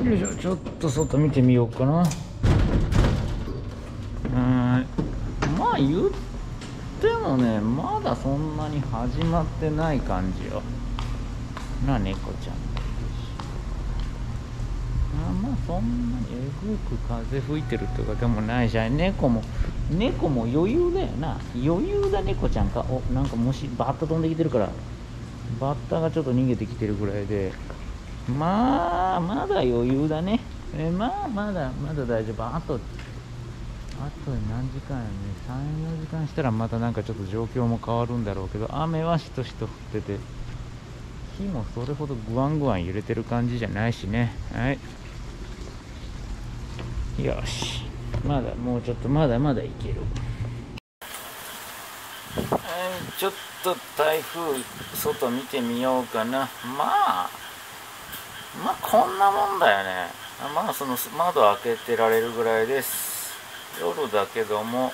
よいしょ、ちょっと外見てみようかな。まあ言ってもね、まだそんなに始まってない感じよな。猫ちゃんもいるし、まあそんなにえぐく風吹いてるってわけもないし、猫も余裕だよな。余裕だ。猫ちゃんか。お、なんか虫バッタ飛んできてるから、バッタがちょっと逃げてきてるぐらいで、まあまだ余裕だね。まあまだ大丈夫。あと何時間やね、3、4時間したらまたなんかちょっと状況も変わるんだろうけど、雨はしとしと降ってて、木もそれほどグワングワン揺れてる感じじゃないしね。はい、よし、もうちょっとまだまだいける。ちょっと台風外見てみようかな。まあこんなもんだよね。まあその窓開けてられるぐらいです。夜だけども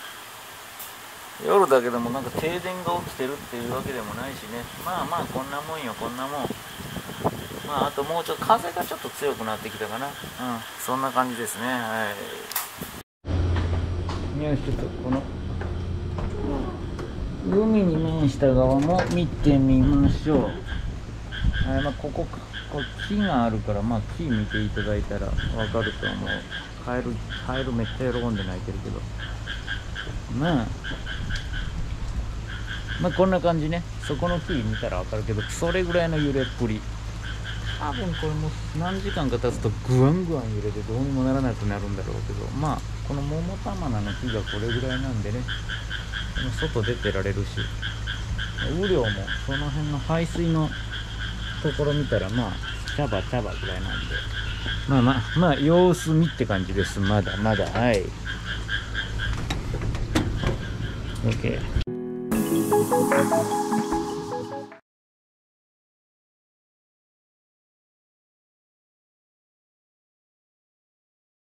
なんか停電が起きてるっていうわけでもないしね。まあこんなもんよ、こんなもん。まああともうちょっと風がちょっと強くなってきたかな。そんな感じですね。はい。よし、ちょっとこの海に面した側も見てみましょう。ここ木があるから、木見ていただいたらわかると思う。カエルめっちゃ喜んで泣いてるけど、こんな感じね。そこの木見たらわかるけど、それぐらいの揺れっぷり。多分これも何時間か経つとグワングワン揺れてどうにもならなくなるんだろうけど、この桃玉菜の木がこれぐらいなんでね、外出てられるし、雨量もその辺の排水のところ見たら茶葉ぐらいなんで、様子見って感じです。まだはい。 OK。